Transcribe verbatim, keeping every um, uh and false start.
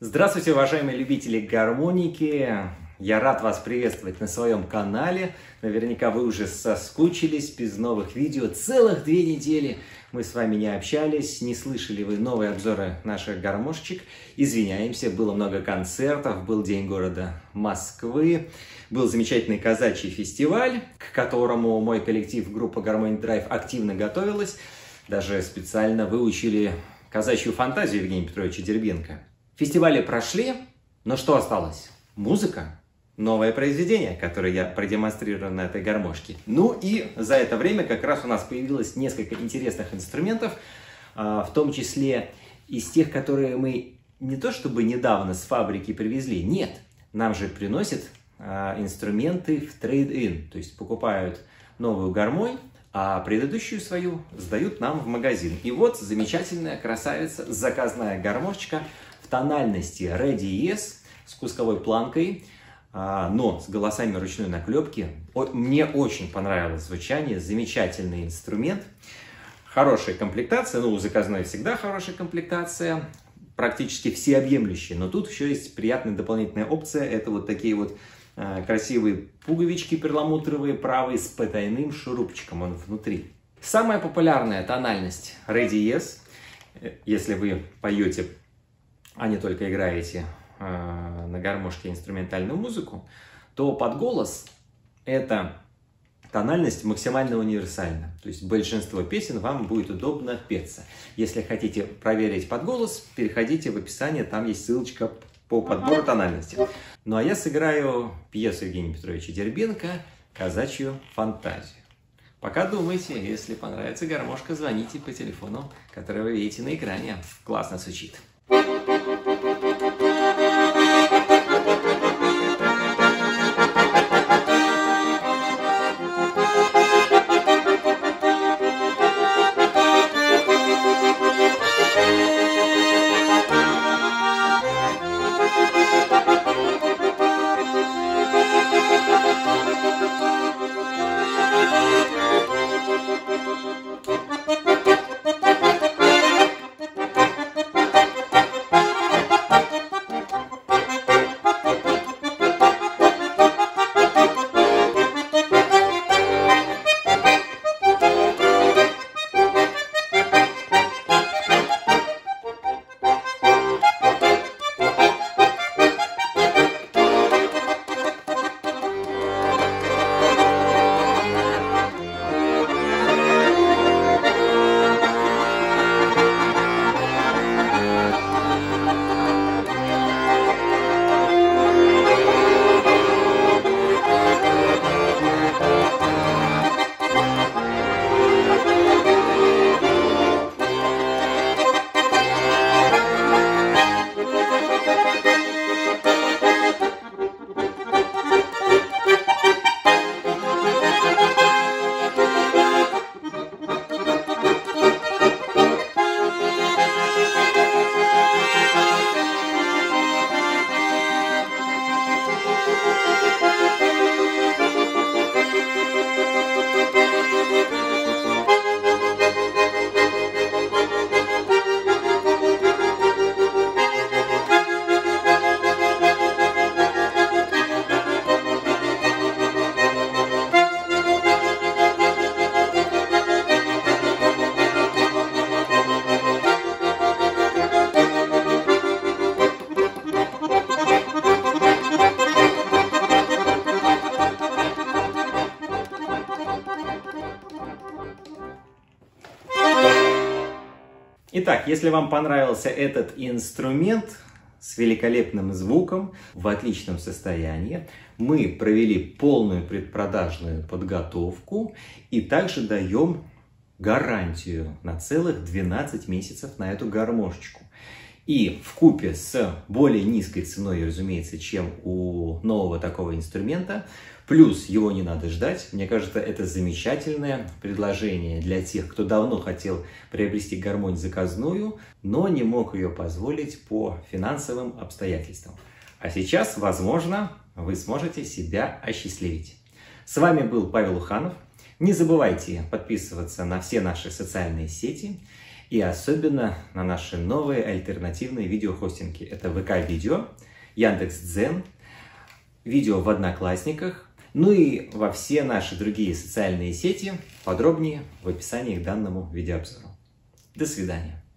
Здравствуйте, уважаемые любители гармоники! Я рад вас приветствовать на своем канале. Наверняка вы уже соскучились без новых видео. Целых две недели мы с вами не общались, не слышали вы новые обзоры наших гармошечек. Извиняемся, было много концертов, был День города Москвы, был замечательный казачий фестиваль, к которому мой коллектив группа Harmonic Drive активно готовилась. Даже специально выучили казачью фантазию Евгения Петровича Дербенко. Фестивали прошли, но что осталось? Музыка. Новое произведение, которое я продемонстрирую на этой гармошке. Ну и за это время как раз у нас появилось несколько интересных инструментов, в том числе из тех, которые мы не то чтобы недавно с фабрики привезли, нет, нам же приносят инструменты в трейд-ин, то есть покупают новую гармонь, а предыдущую свою сдают нам в магазин. И вот замечательная красавица, заказная гармошечка в тональности Ре диез с кусковой планкой, но с голосами ручной наклепки. Мне очень понравилось звучание, замечательный инструмент, хорошая комплектация, ну у заказной всегда хорошая комплектация, практически всеобъемлющая, но тут еще есть приятная дополнительная опция, это вот такие вот красивые пуговички перламутровые, правые с потайным шурупчиком, он внутри. Самая популярная тональность Ре диез, если вы поете, а не только играете э, на гармошке инструментальную музыку, то под голос эта тональность максимально универсальна. То есть большинство песен вам будет удобно петься. Если хотите проверить под голос, переходите в описание, там есть ссылочка по подбору тональности. Ну а я сыграю пьесу Евгения Петровича Дербенко «Казачью фантазию». Пока думайте, если понравится гармошка, звоните по телефону, который вы видите на экране. Классно звучит. Итак, если вам понравился этот инструмент с великолепным звуком, в отличном состоянии, мы провели полную предпродажную подготовку и также даем гарантию на целых двенадцать месяцев на эту гармошечку. И вкупе с более низкой ценой, разумеется, чем у нового такого инструмента, плюс его не надо ждать, мне кажется, это замечательное предложение для тех, кто давно хотел приобрести гармонь заказную, но не мог ее позволить по финансовым обстоятельствам. А сейчас, возможно, вы сможете себя осчастливить. С вами был Павел Уханов. Не забывайте подписываться на все наши социальные сети. И особенно на наши новые альтернативные видеохостинги. Это ВК-видео, Яндекс.Дзен, видео в Одноклассниках, ну и во все наши другие социальные сети, подробнее в описании к данному видеообзору. До свидания.